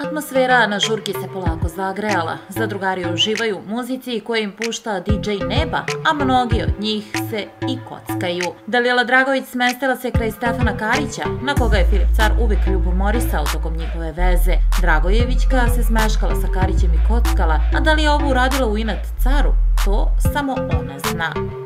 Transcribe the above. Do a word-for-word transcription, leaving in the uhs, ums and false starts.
Atmosfera na žurki se polako zagrejala. Zadrugari uživaju u muzici koju im pušta di džej Neba, a mnogi od njih se i kockaju. Dalila Dragović smestila se kraj Stefana Karića, na koga je Filip Car uvijek ljubomorisao tokom njihove veze. Dragojevićka se smeškala sa Karićem i kockala, a da li je ovo uradila u inat Caru, to samo ona zna.